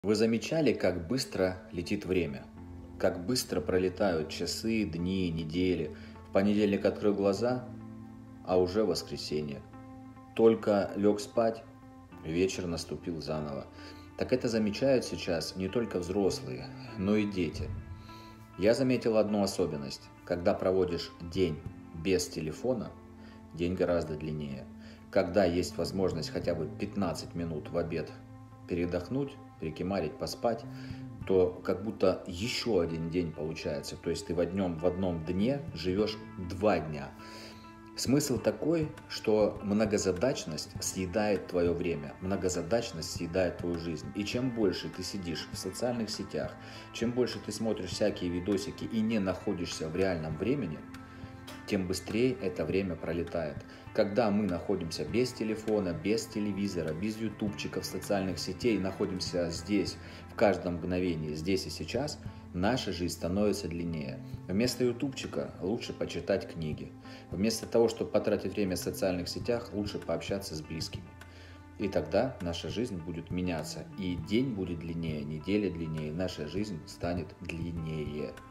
Вы замечали, как быстро летит время? Как быстро пролетают часы, дни, недели? В понедельник открыл глаза, а уже воскресенье. Только лег спать, вечер наступил заново. Так это замечают сейчас не только взрослые, но и дети. Я заметил одну особенность. Когда проводишь день без телефона, день гораздо длиннее. Когда есть возможность хотя бы 15 минут в обед передохнуть, прикимарить, поспать, то как будто еще один день получается. То есть ты в одном дне живешь 2 дня. Смысл такой, что многозадачность съедает твое время, многозадачность съедает твою жизнь. И чем больше ты сидишь в социальных сетях, чем больше ты смотришь всякие видосики и не находишься в реальном времени, тем быстрее это время пролетает. Когда мы находимся без телефона, без телевизора, без ютубчиков, социальных сетей, находимся здесь, в каждом мгновении, здесь и сейчас, наша жизнь становится длиннее. Вместо ютубчика лучше почитать книги. Вместо того, чтобы потратить время в социальных сетях, лучше пообщаться с близкими. И тогда наша жизнь будет меняться. И день будет длиннее, неделя длиннее, наша жизнь станет длиннее.